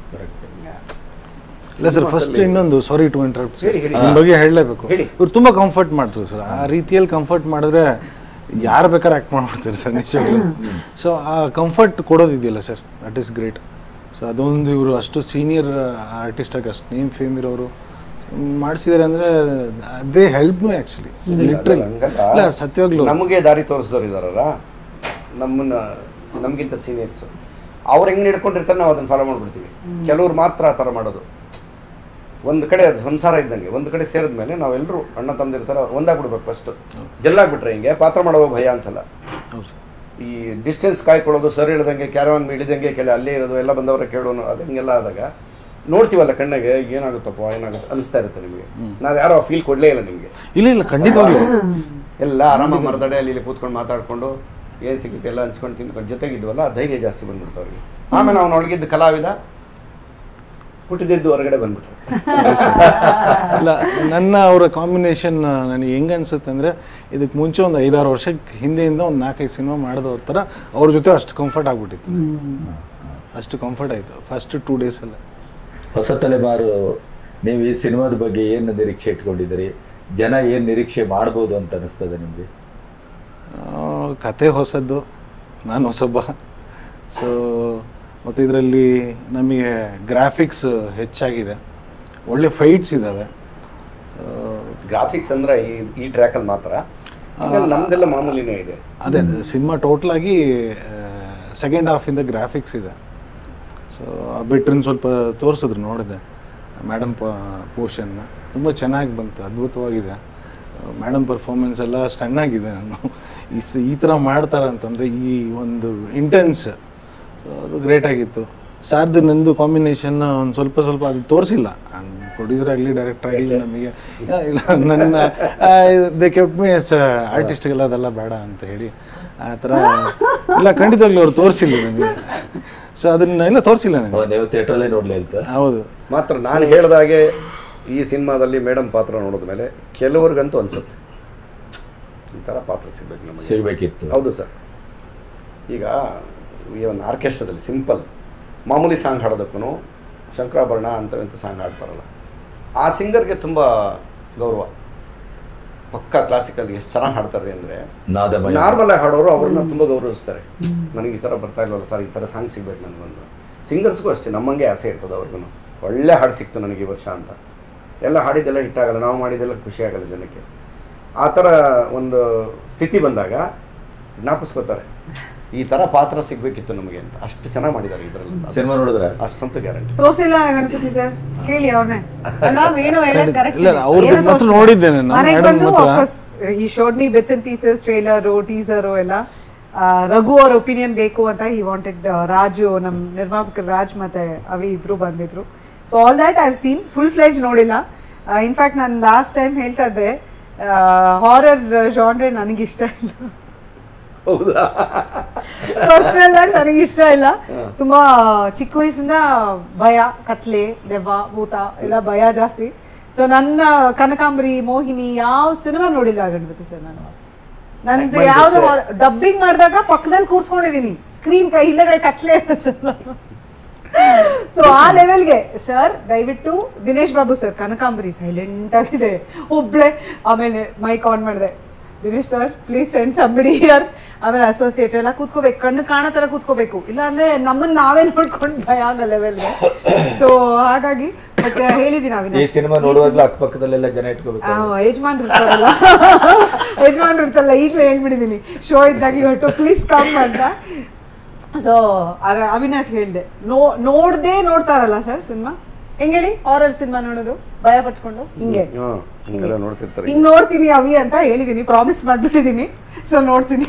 ಇಲ್ಲ ಸರ್, ಫಸ್ಟ್ ಇನ್ನೊಂದು, ಸಾರಿ ಟು ಇಂಟರಪ್ಟ್, ನಿಮ್ಮ ಬಗ್ಗೆ ಹೇಳಲೇಬೇಕು. ಇವ್ರು ತುಂಬ ಕಂಫರ್ಟ್ ಮಾಡ್ತಾರೆ ಸರ್. ಆ ರೀತಿಯಲ್ಲಿ ಕಂಫರ್ಟ್ ಮಾಡಿದ್ರೆ ಯಾರು ಬೇಕಾದ್ರೆ ಆ್ಯಕ್ಟ್ ಮಾಡ್ಬಿಡ್ತಾರೆ ಸರ್, ನಿಜವಾಗ್ಲೂ. ಸೊ ಆ ಕಂಫರ್ಟ್ ಕೊಡೋದಿದೆಯಲ್ಲ sir, that is great. So ಅದೊಂದು ಇವರು ಅಷ್ಟು ಸೀನಿಯರ್ ಆರ್ಟಿಸ್ಟಾಗಿ ಅಷ್ಟು ನೇಮ್ ಫೇಮ್ ಇರೋರು ಮಾಡಿಸಿದ್ದಾರೆ ಅಂದರೆ ಅದೇ ಹೆಲ್ಪ್ ಮೀ ಆ್ಯಕ್ಚುಲಿ, ಲಿಟ್ರಲಿ. ಇಲ್ಲ ಸತ್ಯವಾಗ್ಲೂ ನಮಗೆ ದಾರಿ ತೋರಿಸಿದವ್ರು ಇದ್ದಾರಲ್ಲ, ನಮಗಿಂತ ಸೀನಿಯರ್ಸ್, ಅವ್ರು ಹೆಂಗೆ ನಡ್ಕೊಂಡಿರ್ತಾರೆ ನಾವು ಅದನ್ನು ಫಾಲೋ ಮಾಡ್ಬಿಡ್ತೀವಿ. ಕೆಲವ್ರು ಮಾತ್ರ ಆ ಥರ ಮಾಡೋದು. ಒಂದು ಕಡೆ ಅದು ಸಂಸಾರ ಇದ್ದಂಗೆ, ಒಂದು ಕಡೆ ಸೇರಿದ ಮೇಲೆ ನಾವೆಲ್ಲರೂ ಅಣ್ಣ ತಮ್ಮದಿರ್ತಾರೆ, ಒಂದಾಗ್ಬಿಡ್ಬೇಕು. ಫಸ್ಟ್ ಜಲ್ಲಾಗ್ಬಿಟ್ರೆ ಹಿಂಗೆ ಪಾತ್ರ ಮಾಡುವ ಭಯ ಅನ್ಸಲ್ಲ. ಈ ಡಿಸ್ಟೆನ್ಸ್ ಕಾಯ್ಕೊಳ್ಳೋದು, ಸರ್ ಇಳಿದಂಗೆ, ಕ್ಯಾರವಾನ್ ಇಳಿದಂಗೆ, ಅಲ್ಲೇ ಇರೋದು, ಎಲ್ಲ ಬಂದವರ ಕೇಳೋನು, ಅದು ಹಿಂಗೆಲ್ಲ ಆದಾಗ ನೋಡ್ತೀವಲ್ಲ ಕಣ್ಣಿಗೆ, ಏನಾಗುತ್ತಪ್ಪ ಏನಾಗುತ್ತೆ ಅನಿಸ್ತಾ ಇರುತ್ತೆ ನಿಮಗೆ. ನಾವು ಯಾರೋ ಫೀಲ್ ಕೊಡಲೇ ಇಲ್ಲ ನಿಮಗೆ. ಇಲ್ಲ ಖಂಡಿತವಾಗ್ಲೂ ಎಲ್ಲ ಆರಾಮಾಗಿ ಮರದಡೆ ಅಲ್ಲಿ ಕೂತ್ಕೊಂಡು ಮಾತಾಡ್ಕೊಂಡು ಏನು ಸಿಗುತ್ತೆ ಎಲ್ಲ ಹಂಚ್ಕೊಂಡು ತಿಂದ್ಕೊಂಡು ಜೊತೆಗಿದ್ವಲ್ಲ, ಧೈರ್ಯ ಜಾಸ್ತಿ ಬಂದ್ಬಿಡ್ತು ಅವ್ರಿಗೆ. ಆಮೇಲೆ ಅವ್ನು ಒಳಗಿದ್ದ ಕಲಾವಿದ ಹುಟ್ಟಿದ್ದು ಹೊರಗಡೆ ಬಂದ್ಬಿಟ್ರು. ಇಲ್ಲ, ನನ್ನ ಅವರ ಕಾಂಬಿನೇಷನ್ ನನಗೆ ಹೆಂಗೆ ಅನ್ಸುತ್ತೆ ಅಂದರೆ, ಇದಕ್ಕೆ ಮುಂಚೆ ಒಂದು 5-6 ವರ್ಷಕ್ಕೆ ಹಿಂದೆಯಿಂದ ಒಂದು 4-5 ಸಿನಿಮಾ ಮಾಡಿದವ್ರ ಥರ ಅವ್ರ ಜೊತೆ ಅಷ್ಟು ಕಂಫರ್ಟ್ ಆಗ್ಬಿಟ್ಟಿತ್ತು. ಅಷ್ಟು ಕಂಫರ್ಟ್ ಆಯಿತು ಫಸ್ಟ್ 2 ಡೇಸಲ್ಲಿ. ಹೊಸ ತಲೆಮಾರು, ನೀವು ಈ ಸಿನಿಮಾದ ಬಗ್ಗೆ ಏನು ನಿರೀಕ್ಷೆ ಇಟ್ಕೊಂಡಿದ್ದೀರಿ? ಜನ ಏನು ನಿರೀಕ್ಷೆ ಮಾಡ್ಬೋದು ಅಂತ ಅನಿಸ್ತದೆ ನಿಮಗೆ? ಕತೆ ಹೊಸದ್ದು, ನಾನು ಹೊಸೊಬ್ಬ. ಸೊ ಮತ್ತು ಇದರಲ್ಲಿ ನಮಗೆ ಗ್ರಾಫಿಕ್ಸ್ ಹೆಚ್ಚಾಗಿದೆ, ಒಳ್ಳೆ ಫೈಟ್ಸ್ ಇದ್ದಾವೆ. ಗ್ರಾಫಿಕ್ಸ್ ಅಂದರೆ ಈ ಟ್ರ್ಯಾಕಲ್ಲಿ ಮಾತ್ರ, ನಮ್ಮದೆಲ್ಲ ಮಾಮೂಲಿನೇ ಇದೆ. ಅದೇ ಸಿನಿಮಾ ಟೋಟಲಾಗಿ ಸೆಕೆಂಡ್ ಹಾಫಿಂದ ಗ್ರಾಫಿಕ್ಸ್ ಇದೆ. ಸೊ ಆ ಬಿಟ್ರನ್ನ ಸ್ವಲ್ಪ ತೋರಿಸಿದ್ರು, ನೋಡಿದೆ ಮೇಡಮ್ ಪೋರ್ಷನ್ನ, ತುಂಬ ಚೆನ್ನಾಗಿ ಬಂತು, ಅದ್ಭುತವಾಗಿದೆ. ಮೇಡಮ್ ಪರ್ಫಾರ್ಮೆನ್ಸ್ ಎಲ್ಲ ಸ್ಟನ್ನಾಗಿದೆ. ನಾನು ಈ ಥರ ಮಾಡ್ತಾರೆ ಅಂತಂದರೆ ಈ ಒಂದು ಇಂಟೆನ್ಸ್, ಅದು ಗ್ರೇಟ್ ಆಗಿತ್ತು. ಸಾರ್ದು ನಂದು ಕಾಂಬಿನೇಷನ್ ಒಂದು ಸ್ವಲ್ಪ ಅದು ತೋರಿಸಿಲ್ಲ, ಪ್ರೊಡ್ಯೂಸರ್ ಆಗಲಿ ಡೈರೆಕ್ಟರ್ ಆಗಲಿ ನಮಗೆ ಇಲ್ಲ, ನನ್ನ ದೇ ಕೆಪ್ಟ್ ಮೀ ಎಸ್ ಆರ್ಟಿಸ್ಟ್ಗೆಲ್ಲ ಅದೆಲ್ಲ ಬೇಡ ಅಂತ ಹೇಳಿ ಆ ಥರ ಇಲ್ಲ, ಖಂಡಿತವಾಗ್ಲೂ ಅವ್ರು ತೋರಿಸಿಲ್ಲ ನನಗೆ. ಸೊ ಅದನ್ನ ಎಲ್ಲ ತೋರಿಸಿಲ್ಲ ನನಗೆ. ನೀವು ಥಿಯೇಟ್ರಲ್ಲೇ ನೋಡಲಿ ಅಂತ. ಹೌದು. ಮಾತ್ರ ನಾನು ಹೇಳಿದಾಗೆ ಈ ಸಿನಿಮಾದಲ್ಲಿ ಮೇಡಮ್ ಪಾತ್ರ ನೋಡಿದ ಮೇಲೆ ಕೆಲವ್ರಿಗಂತೂ ಅನಿಸುತ್ತೆ ಈ ಥರ ಪಾತ್ರ ಸಿಗಬೇಕು, ನಮಗೆ ಸಿಗಬೇಕಿತ್ತು. ಹೌದು ಸರ್. ಈಗ ಈ ಒಂದು ಆರ್ಕೆಸ್ಟ್ರಾದಲ್ಲಿ ಸಿಂಪಲ್ ಮಾಮೂಲಿ ಸಾಂಗ್ ಹಾಡೋದಕ್ಕೂ ಶಂಕರಾಭರಣ ಅಂತವಂತ ಸಾಂಗ್ ಹಾಡ್ತಾರಲ್ಲ, ಆ ಸಿಂಗರ್ಗೆ ತುಂಬ ಗೌರವ. ಪಕ್ಕಾ ಕ್ಲಾಸಿಕಲ್ ಎಷ್ಟು ಚೆನ್ನಾಗಿ ಹಾಡ್ತಾರೆ ಅಂದರೆ, ನಾರ್ಮಲಾಗಿ ಹಾಡೋರು ಅವ್ರನ್ನ ತುಂಬ ಗೌರವಿಸ್ತಾರೆ. ನನಗೆ ಈ ಥರ ಬರ್ತಾ ಇಲ್ವಲ್ಲ ಸರ್, ಈ ಥರ ಸಾಂಗ್ ಸಿಗ್ಬೇಕು ನನಗೊಂದು. ಸಿಂಗರ್ಸ್ಗೂ ಅಷ್ಟೇ ನಮ್ಮಂಗೆ ಆಸೆ ಇರ್ತದೆ ಅವ್ರಿಗೂ, ಒಳ್ಳೆ ಹಾಡು ಸಿಕ್ತು ನನಗೆ ಈ ವರ್ಷ ಅಂತ. ಎಲ್ಲ ಹಾಡಿದ್ದೆಲ್ಲ ಹಿಟ್ಟಾಗಲ್ಲ, ನಾವು ಮಾಡಿದ್ದೆಲ್ಲ ಖುಷಿ ಆಗಲ್ಲ ಜನಕ್ಕೆ. ಆ ಥರ ಒಂದು ಸ್ಥಿತಿ ಬಂದಾಗ ಜ್ಞಾಪಿಸ್ಕೋತಾರೆ, ಈ ಥರ ಪಾತ್ರ ಸಿಗಬೇಕಿತ್ತು ನಮಗೆ ಅಂತ. ಅಷ್ಟು ಚೆನ್ನಾಗಿ ಮಾಡಿದ್ದಾರೆ ಇದರಲ್ಲಿ. ಸಿನಿಮಾ ನೋಡಿದ್ರೆ ಅಷ್ಟಂತೂ ಗ್ಯಾರಂಟಿ. ತೋರಿಸಿಲ್ಲ ಗಣಪತಿ ಸರ್, ಕೇಳಿ ಅವ್ರನ್ನೇ ಅಲ್ವಾ, ವೇಣು ಹೇಳೋದು ಕರೆಕ್ಟ್. ಇಲ್ಲ, ಅವ್ರದ್ದು ಮಾತ್ರ ನೋಡಿದ್ದೇನೆ ನಾನು. ಮನೆಗೆ ಬಂದು ಆಫ್ಕೋರ್ಸ್ ಈ showed me bits and pieces, trailer, teaser ಎಲ್ಲ. ರಘು ಅವ್ರ ಒಪಿನಿಯನ್ ಬೇಕು ಅಂತ ಹಿ ವಾಂಟೆಡ್. ರಾಜು, ನಮ್ಮ ನಿರ್ಮಾಪಕರು ರಾಜ್ ಮತ್ತೆ ಅವಿ ಇಬ್ರು ಬಂದಿದ್ರು. So all that I have seen, full fledged ನೋಡಿಲ್ಲ. ಇನ್ಫ್ಯಾಕ್ಟ್ ನಾನು ಲಾಸ್ಟ್ ಟೈಮ್ ಹೇಳ್ತಾ ಇದ್ದೆ, ಹಾರರ್ ಜಾನ್ರೆ ನನಗಿಷ್ಟ ಇಲ್ಲ. ಹೌದಾ? ಪರ್ಸನಲ್ ಆಗಿ ನನಗಿಷ್ಟ ಇಲ್ಲ. ತುಂಬಾ ಚಿಕ್ಕ ವಯಸ್ಸಿಂದ ಭಯ, ಕತ್ಲೆ, ದೆವ್ವ, ಭೂತ ಎಲ್ಲ ಭಯ ಜಾಸ್ತಿ. ಸೊ ನನ್ನ ಕನಕಾಂಬರಿ, ಮೋಹಿನಿ ಯಾವ ಸಿನಿಮಾ ನೋಡಿಲ್ಲ ಗಣಪತಿ ಸರ್. ನಂದು ಯಾವ್ದು ಡಬ್ಬಿಂಗ್ ಮಾಡಿದಾಗ ಪಕ್ಕದಲ್ಲಿ ಕೂರ್ಸ್ಕೊಂಡಿದೀನಿ, ಸ್ಕ್ರೀನ್ ಕೈ ಹಿಂದಗಡೆ ಕತ್ಲೆ ಇರುತ್ತಲ್ಲ. ಸೊ ಆ ಲೆವೆಲ್ಗೆ ಸರ್, ದಯವಿಟ್ಟು ದಿನೇಶ್ ಬಾಬು ಸರ್ ಕನಕಾಂಬರಿ ಸೈಲೆಂಟ್ ಆಗಿದೆ, ಒಬ್ಳೆ. ಆಮೇಲೆ ಮೈಕ್ ಆನ್ ಮಾಡಿದೆ, Dinesh sir please send somebody here. ಆಮೇಲೆ ಅಸೋಸಿಯೇಟ್ ಎಲ್ಲ ಕೂತ್ಕೋಬೇಕು, ಕಣ್ಣು ಕಾಣೋ ಥರ ಕೂತ್ಕೋಬೇಕು, ಇಲ್ಲಾಂದ್ರೆ ನಮ್ಮನ್ನ ನಾವೇ ನೋಡ್ಕೊಂಡು ಭಯ ಆಗೋ ಲೆವೆಲ್ಗೆ. ಸೊ ಹಾಗಾಗಿ ಬಟ್ ಹೇಳಿದ್ದೀನಿ ಈ ಸಿನಿಮಾ ನೋಡುವಾಗಲೂ ಅಕ್ಕಪಕ್ಕದಲ್ಲೆಲ್ಲ ಜನ ಇಟ್ಕೋಬೇಕು. ಯಜಮಾನ್ರು ಇರ್ತಾರಲ್ಲ, ಯಜಮಾನ್ರು ಇರ್ತಾರಲ್ಲ, ಈಗಲೇ ಹೇಳ್ಬಿಟ್ಟಿದ್ದೀನಿ ಶೋ ಇದ್ದಾಗ ಇವತ್ತು ಪ್ಲೀಸ್ ಕಮ್ ಅಂತ. ಸೊ ಅವಿನಾಶ್ ಹೇಳಿದೆ, ನೋಡ್ದೇ ನೋಡ್ತಾರಲ್ಲ ಸರ್ ಸಿನಿಮಾ. ಹೆಂಗೆ ಹೇಳಿ, ಹಾರರ್ ಸಿನಿಮಾ ನೋಡೋದು ಭಯ ಪಟ್ಕೊಂಡು ಹಿಂಗೆ ನೋಡ್ತಿರ್ತಾರೆ. ಹಿಂಗೆ ನೋಡ್ತೀನಿ ಅವಿ ಅಂತ ಹೇಳಿದ್ದೀನಿ, ಪ್ರಾಮಿಸ್ ಮಾಡ್ಬಿಟ್ಟಿದ್ದೀನಿ. ಸೊ ನೋಡ್ತೀನಿ.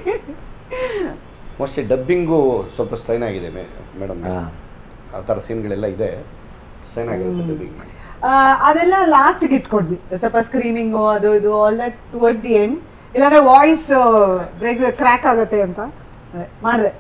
ಮೋಸ್ಟ್ಲಿ ಡಬ್ಬಿಂಗು ಸ್ವಲ್ಪ ಸ್ಟ್ರೈನ್ ಆಗಿದೆ ಮೇಡಮ್, ಆ ಥರ ಸೀನ್ಗಳೆಲ್ಲ ಇದೆ, ಸ್ಟ್ರೈನ್ ಆಗಿರುತ್ತೆ ಡಬ್ಬಿಂಗ್. ಅದೆಲ್ಲ ಲಾಸ್ಟ್ಗೆ ಇಟ್ಕೊಡ್ವಿ, ಸ್ವಲ್ಪ ಸ್ಕ್ರೀನಿಂಗು ಅದು ಇದು all that towards the end. ಇಲ್ಲಾಂದ್ರೆ ವಾಯ್ಸ್ ಬ್ರೇಕ್ ಕ್ರ್ಯಾಕ್ ಆಗುತ್ತೆ ಅಂತ ಮಾಡಿದೆ.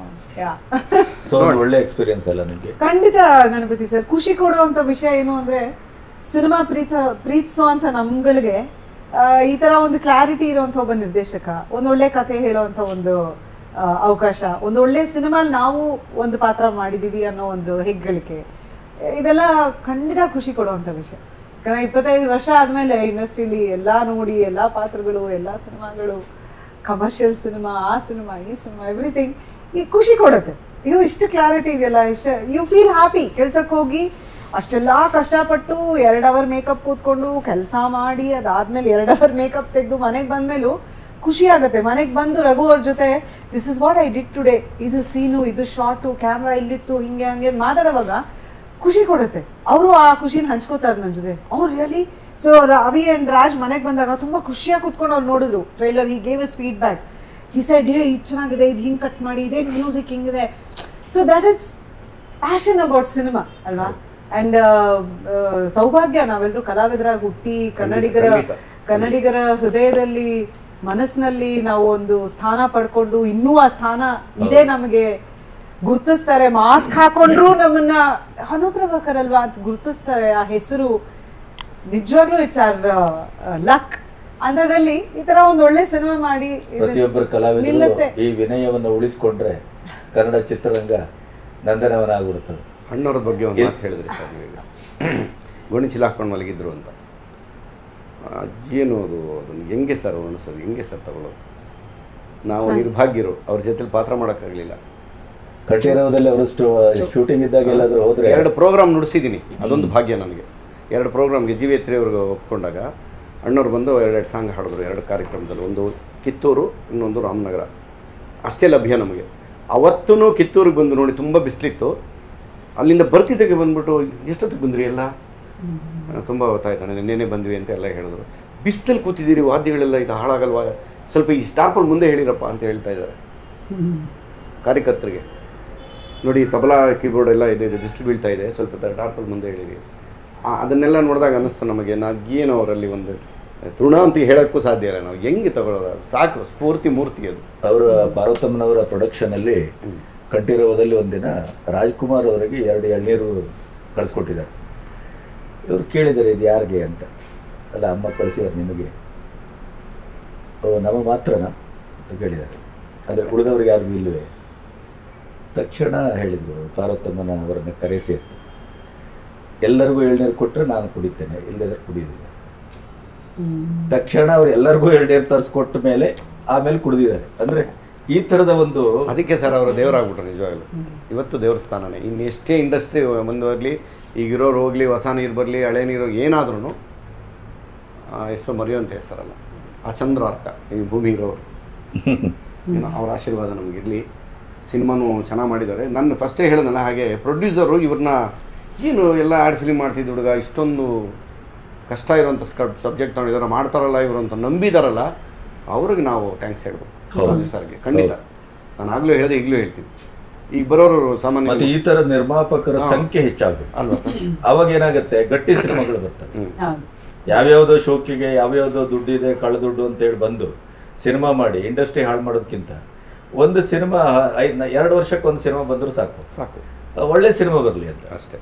ಸೊ ಒಳ್ಳೆ ಎಕ್ಸ್ಪೀರಿಯನ್ಸ್ ಅಲ್ಲ ನಿಮಗೆ? ಖಂಡಿತ ಗಣಪತಿ ಸರ್. ಖುಷಿ ಕೊಡುವಂತ ವಿಷಯ ಏನು ಅಂದ್ರೆ, ಸಿನಿಮಾ ಪ್ರೀತಿಸುವಂತ ನಮ್ಗಳಿಗೆ ಈ ತರ ಒಂದು ಕ್ಲಾರಿಟಿ ಇರುವಂತ ಒಬ್ಬ ನಿರ್ದೇಶಕ, ಒಂದೊಳ್ಳೆ ಕಥೆ ಹೇಳುವಂತ ಒಂದು ಅವಕಾಶ, ಒಂದು ಒಳ್ಳೆ ಸಿನಿಮಾ ನಾವು ಒಂದು ಪಾತ್ರ ಮಾಡಿದೀವಿ ಅನ್ನೋ ಒಂದು ಹೆಗ್ಗಳಿಕೆ, ಇದೆಲ್ಲ ಖಂಡಿತ ಖುಷಿ ಕೊಡುವಂತ ವಿಷಯ. ಯಾಕಂದ್ರೆ 25 ವರ್ಷ ಆದ್ಮೇಲೆ ಇಂಡಸ್ಟ್ರಿಲಿ ಎಲ್ಲ ನೋಡಿ, ಎಲ್ಲ ಪಾತ್ರಗಳು, ಎಲ್ಲ ಸಿನಿಮಾಗಳು, ಕಮರ್ಷಿಯಲ್ ಸಿನಿಮಾ, ಆ ಸಿನಿಮಾ, ಈ ಸಿನಿಮಾ, ಎವ್ರಿಥಿಂಗ್ ಈ ಖುಷಿ ಕೊಡುತ್ತೆ. ಇವು ಇಷ್ಟು ಕ್ಲಾರಿಟಿ ಇದೆಯಲ್ಲ, ಇಷ್ಟು ಯು ಫೀಲ್ ಹ್ಯಾಪಿ. ಕೆಲ್ಸಕ್ಕೆ ಹೋಗಿ ಅಷ್ಟೆಲ್ಲ ಕಷ್ಟಪಟ್ಟು 2 ಅವರ್ ಮೇಕಪ್ ಕೂತ್ಕೊಂಡು ಕೆಲಸ ಮಾಡಿ, ಅದಾದ್ಮೇಲೆ 2 ಅವರ್ ಮೇಕಪ್ ತೆಗೆದು ಮನೆಗೆ ಬಂದ್ಮೇಲೂ ಖುಷಿ ಆಗುತ್ತೆ. ಮನೆಗೆ ಬಂದು ರಘು ಅವ್ರ ಜೊತೆ this is what I did today, ಇದು ಸೀನು, ಇದು ಶಾರ್ಟು, ಕ್ಯಾಮ್ರಾ ಇಲ್ಲಿತ್ತು, ಹಿಂಗೆ ಹಂಗೆ ಮಾತಾಡುವಾಗ ಖುಷಿ ಕೊಡುತ್ತೆ. ಅವರು ಆ ಖುಷಿನ ಹಂಚ್ಕೋತಾರೆ ನನ್ನ ಜೊತೆ. ಅವ್ರು really. So Avi and Raj ಮನೆಗೆ ಬಂದಾಗ ತುಂಬಾ ಖುಷಿಯಾಗಿ ಕೂತ್ಕೊಂಡು ಅವ್ರು ನೋಡಿದ್ರು trailer. He gave us feedback. He said, ಇದು ಚೆನ್ನಾಗಿದೆ, ಇದು ಹಿಂಗೆ ಕಟ್ ಮಾಡಿ, ಇದೇ ಮ್ಯೂಸಿಕ್ ಹಿಂಗಿದೆ. So that is passion about cinema ಅಲ್ವಾ. ಅಂಡ್ ಸೌಭಾಗ್ಯ ನಾವೆಲ್ಲರೂ ಕಲಾವಿದರಾಗಿ ಹುಟ್ಟಿ ಕನ್ನಡಿಗರ ಹೃದಯದಲ್ಲಿ, ಮನಸ್ಸಿನಲ್ಲಿ ನಾವು ಒಂದು ಸ್ಥಾನ ಪಡ್ಕೊಂಡು, ಇನ್ನೂ ಆ ಸ್ಥಾನ ಇದೆ ನಮಗೆ. ಗುರ್ತಿಸ್ತಾರೆ, ಮಾಸ್ಕ್ ಹಾಕೊಂಡ್ರು ನಮ್ಮನ್ನ ಅನುಪ್ರಭಾಕರ್ ಅಲ್ವಾ ಅಂತ ಗುರ್ತಿಸ್ತಾರೆ. ಆ ಹೆಸರು ನಿಜವಾಗ್ಲೂ ಇಟ್ಸ್ ಆರ್ ಲಕ್. ಅಂಥದ್ರಲ್ಲಿ ಈ ತರ ಒಂದು ಒಳ್ಳೆ ಸಿನಿಮಾ ಮಾಡಿ ಪ್ರತಿಯೊಬ್ಬರು ಕಲಾವಿದರು ಈ ವಿನಯವನ್ನು ಉಳಿಸ್ಕೊಂಡ್ರೆ ಕನ್ನಡ ಚಿತ್ರರಂಗ ನಂದನವನ ಆಗ್ಬಿಡ್ತದೆ. ಅಣ್ಣವ್ರ ಬಗ್ಗೆ ಒಂದು ಮಾತು ಹೇಳಿದ್ರಿ ಸರ್ ನೀವೀಗ, ಗೋಣಿಚೀಲ ಹಾಕೊಂಡು ಮಲಗಿದ್ರು ಅಂತ. ಏನು ಅದನ್ನು ಹೆಂಗೆ ಸರ್ ಅನಿಸೋದು, ಹೆಂಗೆ ಸರ್ ತಗೊಳ್ಳೋದು? ನಾವು ನಿರ್ಭಾಗ್ಯರು, ಅವ್ರ ಜೊತೆಲಿ ಪಾತ್ರ ಮಾಡೋಕ್ಕಾಗಲಿಲ್ಲ. ಕಟ್ಟಿರೋದಲ್ಲಿ ಅವರು ಶೂಟಿಂಗ್ ಇದ್ದಾಗ ಎಲ್ಲಾದರೂ ಹೋದ್ರೆ 2 ಪ್ರೋಗ್ರಾಮ್ ನುಡಿಸಿದ್ದೀನಿ, ಅದೊಂದು ಭಾಗ್ಯ ನನಗೆ. 2 ಪ್ರೋಗ್ರಾಮ್ಗೆ GV3 ಅವ್ರಿಗೆ ಒಪ್ಕೊಂಡಾಗ ಅಣ್ಣವ್ರು ಬಂದು 2 ಸಾಂಗ್ ಹಾಡಿದ್ರು 2 ಕಾರ್ಯಕ್ರಮದಲ್ಲಿ. ಒಂದು ಕಿತ್ತೂರು, ಇನ್ನೊಂದು ರಾಮನಗರ. ಅಷ್ಟೇ ಲಭ್ಯ ನಮಗೆ. ಅವತ್ತೂ ಕಿತ್ತೂರಿಗೆ ಬಂದು ನೋಡಿ, ತುಂಬ ಬಿಸಿಲಿತ್ತು. ಅಲ್ಲಿಂದ ಬರ್ತಿದ್ದಕ್ಕೆ ಬಂದ್ಬಿಟ್ಟು ಎಷ್ಟೊತ್ತಿಗೆ ಬಂದ್ರಿ ಎಲ್ಲ, ತುಂಬ ಹೊತ್ತಾಯ್ತು, ನಿನ್ನೆ ಬಂದ್ವಿ ಅಂತ ಎಲ್ಲ ಹೇಳಿದ್ರು. ಬಿಸಿಲಲ್ಲಿ ಕೂತಿದ್ದೀರಿ, ವಾದ್ಯಗಳೆಲ್ಲ ಇದು ಹಾಳಾಗಲ್ವಾ, ಸ್ವಲ್ಪ ಈ ಸ್ಟಾಪಲ್ಲಿ ಮುಂದೆ ಹೇಳಿರಪ್ಪ ಅಂತ ಹೇಳ್ತಾ ಇದ್ದಾರೆ ಕಾರ್ಯಕರ್ತರಿಗೆ. ನೋಡಿ ತಬಲಾ ಕೀಬೋರ್ಡ್ ಎಲ್ಲ ಇದೆ, ಬಿಸಿಲು ಬೀಳ್ತಾ ಇದೆ, ಸ್ವಲ್ಪ ಟಾರ್ಪಲ್ ಮುಂದೆ ಹೇಳಿರಿ. ಅದನ್ನೆಲ್ಲ ನೋಡಿದಾಗ ಅನ್ನಿಸ್ತು ನಮಗೆ, ಏನು ಅವರಲ್ಲಿ ಒಂದು ತೃಣ ಅಂತ ಹೇಳೋಕ್ಕೂ ಸಾಧ್ಯ ಇಲ್ಲ. ನಾವು ಹೆಂಗೆ ತಗೊಳ್ಳೋದು, ಸಾಕು ಸ್ಫೂರ್ತಿ ಮೂರ್ತಿ ಅದು. ಅವರ ಪಾರ್ವತಮ್ಮನವರ ಪ್ರೊಡಕ್ಷನಲ್ಲಿ ಕಂಠೀರವದಲ್ಲಿ ಒಂದಿನ ರಾಜ್ಕುಮಾರ್ ಅವರಿಗೆ 2 ಎಳ್ನೀರು ಕಳಿಸ್ಕೊಟ್ಟಿದ್ದಾರೆ. ಇವರು ಕೇಳಿದ್ದಾರೆ ಇದು ಯಾರಿಗೆ ಅಂತ. ಅಲ್ಲ, ಅಮ್ಮ ಕಳಿಸಿದ್ದಾರೆ ನಿಮಗೆ. ನಮಗೆ ಮಾತ್ರನಾ ಅಂತ ಕೇಳಿದ್ದಾರೆ. ಅಂದರೆ ಉಳಿದವ್ರಿಗೆ ಯಾರಿಗೂ ಇಲ್ಲವೇ? ತಕ್ಷಣ ಹೇಳಿದರು ಪಾರ್ವತಮ್ಮನ ಅವರನ್ನು ಕರೆಸಿ ಅಂತ. ಎಲ್ಲರಿಗೂ ಎಳ್ನೀರು ಕೊಟ್ಟರೆ ನಾನು ಕುಡಿತೇನೆ, ಇಲ್ಲದ್ರೆ ಕುಡಿಯೋದಿಲ್ಲ. ತಕ್ಷಣ ಅವ್ರು ಎಲ್ಲರಿಗೂ ಎಳ್ನೀರು ತರಿಸ್ಕೊಟ್ಟ ಮೇಲೆ ಆಮೇಲೆ ಕುಡಿದಿದ್ದಾರೆ. ಅಂದರೆ ಈ ಥರದ ಒಂದು, ಅದಕ್ಕೆ ಸರ್ ಅವರು ದೇವರಾಗ್ಬಿಟ್ರು ನಿಜವಾಗ್ಲು. ಇವತ್ತು ದೇವಸ್ಥಾನನೇ. ಇನ್ನು ಎಷ್ಟೇ ಇಂಡಸ್ಟ್ರಿ ಮುಂದುವರಲಿ, ಈಗಿರೋರು ಹೋಗಲಿ, ಹೊಸ ನೀರು ಬರಲಿ, ಹಳೆ ನೀರು ಏನಾದ್ರೂ ಹೆಸರು ಮರೆಯುವಂಥ ಹೆಸರಲ್ಲ. ಆ ಚಂದ್ರಾರ್ಕ ಈ ಭೂಮಿ ಇರೋರು, ಅವ್ರ ಆಶೀರ್ವಾದ ನಮಗಿರಲಿ. ಸಿನಿಮಾನು ಚೆನ್ನಾಗಿ ಮಾಡಿದ್ದಾರೆ. ನಾನು ಫಸ್ಟೇ ಹೇಳಿದ್ನಲ್ಲ ಹಾಗೆ, ಪ್ರೊಡ್ಯೂಸರು ಇವ್ರನ್ನ ಏನು ಎಲ್ಲ ಆ್ಯಡ್ ಫಿಲ್ಮ್ ಮಾಡ್ತಿದ್ದ ಹುಡುಗ, ಇಷ್ಟೊಂದು ಕಷ್ಟ ಇರೋಂಥ ಸಬ್ಜೆಕ್ಟ್ ನೋಡಿದಾರೆ, ಮಾಡ್ತಾರಲ್ಲ ಇವರು ಅಂತ ನಂಬಿದಾರಲ್ಲ, ಅವ್ರಿಗೆ ನಾವು ಥ್ಯಾಂಕ್ಸ್ ಹೇಳ್ಬೇಕು ರಾಜು ಸರ್ಗೆ. ಖಂಡಿತ ನಾನು ಆಗಲೂ ಹೇಳಿದೆ, ಈಗಲೂ ಹೇಳ್ತೀನಿ. ಈಗ ಬರೋರು ಸಾಮಾನ್ಯ ಮತ್ತೆ ಈ ಥರದ ನಿರ್ಮಾಪಕರ ಸಂಖ್ಯೆ ಹೆಚ್ಚಾಗಬೇಕು ಅಲ್ವಾ ಸರ್? ಅವಾಗ ಏನಾಗುತ್ತೆ, ಗಟ್ಟಿ ಸಿನಿಮಾಗಳು ಬರ್ತವೆ. ಯಾವ್ಯಾವುದೋ ಶೋಕಿಗೆ ಯಾವ್ಯಾವುದೋ ದುಡ್ಡಿದೆ, ಕಳ್ಳದುಡ್ಡು ಅಂತೇಳಿ ಬಂದು ಸಿನಿಮಾ ಮಾಡಿ ಇಂಡಸ್ಟ್ರಿ ಹಾಳು ಮಾಡೋದಕ್ಕಿಂತ ಒಂದು ಸಿನಿಮಾ 2 ವರ್ಷಕ್ಕೆ ಒಂದು ಸಿನಿಮಾ ಬಂದರೂ ಸಾಕು ಸಾಕು, ಒಳ್ಳೆ ಸಿನಿಮಾ ಬರಲಿ ಅಂತ ಅಷ್ಟೇ.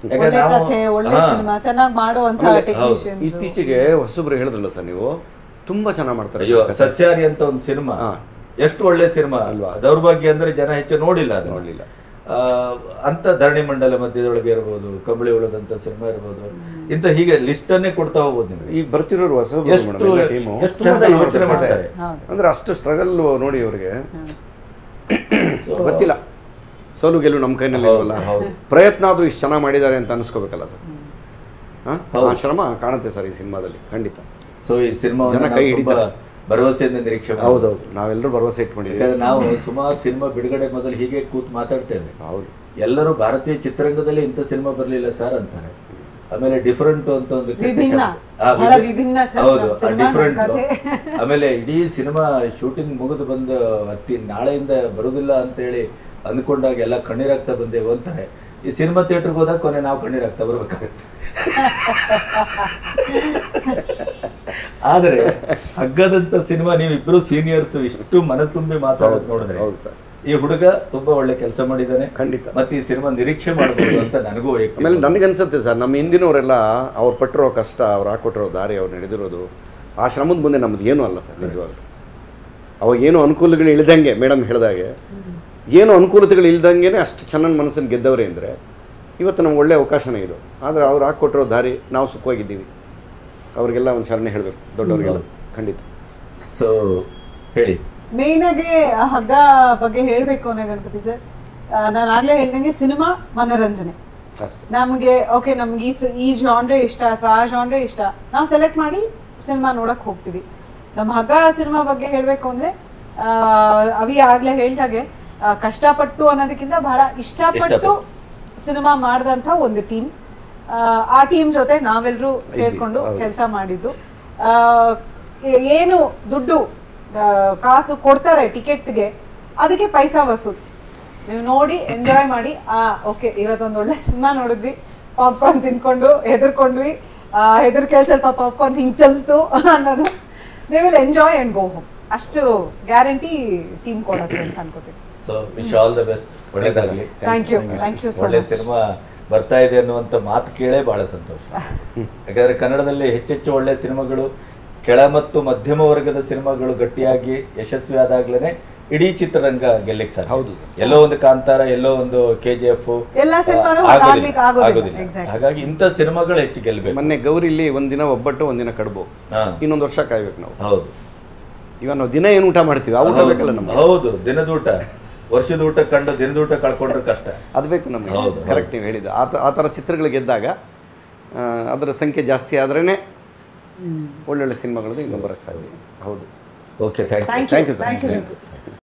ಇತ್ತೀಚೆಗೆ ಹೊಸಬ್ರು ಹೇಳಿದ್ರಲ್ಲ ಸರ್, ನೀವು ತುಂಬಾ ಚೆನ್ನಾಗಿ ಮಾಡ್ತಾರೆ. ಅಯ್ಯೋ, ಸಸ್ಯಾರಿ ಅಂತ ಒಂದು ಸಿನಿಮಾ ಎಷ್ಟು ಒಳ್ಳೆ ಸಿನಿಮಾ ಅಲ್ವಾ? ದೌರ್ಭಾಗ್ಯ ಅಂದ್ರೆ ಜನ ಹೆಚ್ಚು ನೋಡಿಲ್ಲ, ಅದು ನೋಡಲಿಲ್ಲ ಅಂತ. ಧರಣಿ ಮಂಡಲ ಮಧ್ಯದೊಳಗೆ ಇರ್ಬೋದು, ಕಂಬಳಿ ಉಳದಂತ ಸಿನಿಮಾ ಇರ್ಬೋದು, ಇಂತ ಹೀಗೆ ಲಿಸ್ಟ್ ಅನ್ನೇ ಕೊಡ್ತಾ ಹೋಗ್ಬೋದು. ನೀವು ಈಗ ಬರ್ತಿರೋರು ಹೊಸಬ್ರು ಎಷ್ಟು ಯೋಚನೆ ಮಾಡ್ತಾರೆ ಅಂದ್ರೆ ಅಷ್ಟು ಸ್ಟ್ರಗಲ್ ನೋಡಿ ಅವ್ರಿಗೆ ಗೊತ್ತಿಲ್ಲ. ಸೋಲು ಗೆಲುವು ನಮ್ಮ ಕೈನಲ್ಲಿ ಇರಲ್ಲ. ಪ್ರಯತ್ನ ಆದ್ರೂ ಇಷ್ಟು ಚೆನ್ನಾಗಿ ಮಾಡಿದ್ದಾರೆ ಅಂತ ಅನಿಸ್ಕೋಬೇಕಲ್ಲ ಸರ್. ಆ ಶ್ರಮ ಕಾಣುತ್ತೆ ಸರ್ ಈ ಸಿನಿಮಾದಲ್ಲಿ ಖಂಡಿತ. ಸೊ ಈ ಸಿನಿಮಾ ಜನ ಕೈ ಹಿಡಿತಾರೆ, ಭರವಸೆಯಿಂದ ನಿರೀಕ್ಷೆ. ಹೌದೌದು, ನಾವೆಲ್ಲರೂ ಭರವಸೆ ಇಟ್ಕೊಂಡಿದ್ದೀವಿ. ನಾವು ಸುಮಾರು ಸಿನಿಮಾ ಬಿಡುಗಡೆ ಮೊದಲು ಹೀಗೆ ಕೂತ್ ಮಾತಾಡ್ತೇವೆ. ಹೌದು, ಎಲ್ಲರೂ ಭಾರತೀಯ ಚಿತ್ರರಂಗದಲ್ಲಿ ಇಂಥ ಸಿನಿಮಾ ಬರಲಿಲ್ಲ ಸರ್ ಅಂತಾರೆ. ಆಮೇಲೆ ಡಿಫರೆಂಟ್ ಅಂತ ಒಂದು ಹೌದು, ಡಿಫರೆಂಟ್. ಆಮೇಲೆ ಇಡೀ ಸಿನಿಮಾ ಶೂಟಿಂಗ್ ಮುಗಿದು ಬಂದು ನಾಳೆಯಿಂದ ಬರುದಿಲ್ಲ ಅಂತೇಳಿ ಅಂದ್ಕೊಂಡಾಗ ಎಲ್ಲ ಕಣ್ಣೀರಾಗ್ತಾ ಬಂದೇವು ಅಂತಾರೆ. ಈ ಸಿನಿಮಾ ಥಿಯೇಟರ್ಗೆ ಹೋದಾಗ ಕೊನೆ ನಾವು ಕಣ್ಣೀರಾಗ್ತಾ ಬರ್ಬೇಕಾಗತ್ತೆ. ಆದರೆ ಹಗ್ಗದಂತ ಸಿನಿಮಾ, ನೀವಿಬ್ರು ಸೀನಿಯರ್ಸ್ ಇಷ್ಟು ಮನಸ್ಸು ತುಂಬಿ ಮಾತಾಡೋದು ನೋಡಿದ್ರೆ ಈ ಹುಡುಗ ತುಂಬಾ ಒಳ್ಳೆ ಕೆಲಸ ಮಾಡಿದ್ದಾನೆ ಖಂಡಿತ. ಮತ್ತೆ ಈ ಸಿನಿಮಾ ನಿರೀಕ್ಷೆ ಮಾಡಬಹುದು ಅಂತ ನನಗೂ. ಆಮೇಲೆ ನನಗನ್ಸುತ್ತೆ ಸರ್, ನಮ್ಮ ಹಿಂದಿನವರೆಲ್ಲ ಅವ್ರು ಪಟ್ಟಿರೋ ಕಷ್ಟ, ಅವ್ರು ಹಾಕೊಟ್ಟಿರೋ ದಾರಿ, ಅವ್ರು ನಡೆದಿರೋದು, ಆ ಶ್ರಮದ ಮುಂದೆ ನಮ್ದು ಏನೂ ಅಲ್ಲ ಸರ್ ನಿಜವಾಗ್ಲು. ಅವಾಗ ಏನೋ ಅನುಕೂಲಗಳು ಇಳ್ದಂಗೆ, ಮೇಡಮ್ ಹೇಳಿದಾಗೆ ಏನೋ ಅನುಕೂಲತೆಗಳು ಇಲ್ದಂಗೆ ಅಷ್ಟು ಚೆನ್ನಾಗಿ ಮನಸ್ಸನ್ನು ಗೆದ್ದವ್ರೆ ಅಂದರೆ ಇವತ್ತು ನಮ್ಗೆ ಒಳ್ಳೆ ಅವಕಾಶನೇ ಇದು. ಆದರೆ ಅವ್ರು ಹಾಕ್ಕೊಟ್ಟಿರೋ ದಾರಿ ನಾವು ಸುಖವಾಗಿದ್ದೀವಿ. ಅವ್ರಿಗೆಲ್ಲ ಒಂದು ಶರಣೆ ಹೇಳಬೇಕು, ದೊಡ್ಡವ್ರಿಗೆಲ್ಲ ಖಂಡಿತ. ಸೊ ಹೇಳಿ, ಮೇಯ್ನಾಗೆ ಹಗ್ಗ ಬಗ್ಗೆ ಹೇಳಬೇಕು ಅನ್ನೋ ಗಣಪತಿ ಸರ್, ನಾನು ಆಗಲೇ ಹೇಳ್ದಂಗೆ ಸಿನಿಮಾ ಮನೋರಂಜನೆ. ನಮಗೆ ಓಕೆ, ನಮ್ಗೆ ಈ ಜಾನ್ರೆ ಇಷ್ಟ ಅಥವಾ ಆ ಜಾನ್ರೆ ಇಷ್ಟ, ನಾವು ಸೆಲೆಕ್ಟ್ ಮಾಡಿ ಸಿನಿಮಾ ನೋಡಕ್ಕೆ ಹೋಗ್ತೀವಿ. ನಮ್ಮ ಹಗ್ಗ ಸಿನಿಮಾ ಬಗ್ಗೆ ಹೇಳಬೇಕು ಅಂದರೆ ಅವಿ ಆಗಲೇ ಹೇಳ್ದಾಗೆ ಕಷ್ಟಪಟ್ಟು ಅನ್ನೋದಕ್ಕಿಂತ ಬಹಳ ಇಷ್ಟಪಟ್ಟು ಸಿನಿಮಾ ಮಾಡಿದಂಥ ಒಂದು ಟೀಮ್. ಆ ಟೀಮ್ ಜೊತೆ ನಾವೆಲ್ಲರೂ ಸೇರಿಕೊಂಡು ಕೆಲಸ ಮಾಡಿದ್ದು. ಏನು ದುಡ್ಡು ಕಾಸು ಕೊಡ್ತಾರೆ ಟಿಕೆಟ್ಗೆ, ಅದಕ್ಕೆ ಪೈಸಾ ವಸೂಲ್. ನೀವು ನೋಡಿ ಎಂಜಾಯ್ ಮಾಡಿ. ಓಕೆ, ಇವತ್ತೊಂದು ಒಳ್ಳೆ ಸಿನಿಮಾ ನೋಡಿದ್ವಿ, ಪಾಪ್ಕಾರ್ನ್ ತಿನ್ಕೊಂಡು ಹೆದರ್ಕೊಂಡ್ವಿ, ಹೆದರಿಕೆ ಸ್ವಲ್ಪ ಪಾಪ್ಕಾರ್ನ್ ಹಿಂಗೆ ಚಲ್ತು ಅನ್ನೋದು, they will enjoy and go home. ಅಷ್ಟು ಗ್ಯಾರಂಟಿ ಟೀಮ್ ಕೊಡುತ್ತೆ ಅಂತ ಅನ್ಕೋತೀನಿ. So wish all the best, ಒಳ್ಳೆದಾಗಲಿ. ಥ್ಯಾಂಕ್ ಯು ಸೊ ಒಳ್ಳೆ ಮಚ್. ಸಿನಿಮಾ ಬರ್ತಾ ಇದೆ ಅನ್ನುವಂಥ ಮಾತು ಕೇಳೇ ಬಹಳ ಸಂತೋಷ. ಯಾಕಂದರೆ ಕನ್ನಡದಲ್ಲಿ ಹೆಚ್ಚೆಚ್ಚು ಒಳ್ಳೆಯ ಸಿನಿಮಾಗಳು, ಕೆಳ ಮತ್ತು ಮಧ್ಯಮ ವರ್ಗದ ಸಿನಿಮಾಗಳು ಗಟ್ಟಿಯಾಗಿ ಯಶಸ್ವಿ ಆದಾಗ್ಲೇ ಇಡೀ ಚಿತ್ರರಂಗ ಗೆಲ್ಲಿಕ್ ಸಾಧ್ಯ. ಹೌದು, ಎಲ್ಲೋ ಒಂದು ಕಾಂತಾರ, ಎಲ್ಲೋ ಒಂದು KGF ಆಗೋದಿಲ್ಲ. ಹಾಗಾಗಿ ಇಂಥ ಸಿನಿಮಾಗಳು ಹೆಚ್ಚು ಗೆಲ್ಲಬೇಕು. ಮೊನ್ನೆ ಗೌರಿಲಿ ಒಂದಿನ ಒಬ್ಬಟ್ಟು, ಒಂದಿನ ಕಡುಬು, ಇನ್ನೊಂದು ವರ್ಷ ಕಾಯ್ಬೇಕು ನಾವು. ಹೌದು, ಇವಾಗ ನಾವು ದಿನ ಏನು ಊಟ ಮಾಡ್ತೀವಿ, ಆ ಊಟ ಬೇಕಲ್ಲ ನಮ್ಗೆ. ಹೌದು, ದಿನದ ಊಟ. ವರ್ಷದ ಊಟ ಕಂಡು ದಿನದ ಊಟ ಕಳ್ಕೊಂಡ್ರೆ ಕಷ್ಟ. ಅದು ಬೇಕು ನಮಗೆ. ಹೌದು, ಕರೆಕ್ಟ್ ನೀವು ಹೇಳಿದ್ದು. ಆ ಥರ ಚಿತ್ರಗಳು ಗೆದ್ದಾಗ ಅದರ ಸಂಖ್ಯೆ ಜಾಸ್ತಿ ಆದ್ರೇ ಒಳ್ಳೊಳ್ಳೆ ಸಿನಿಮಾಗಳದ್ದು ಇನ್ನೂ ಬರೋಕ್ಕೆ ಸಾಧ್ಯ. ಹೌದು. Okay, thank you. Thank you.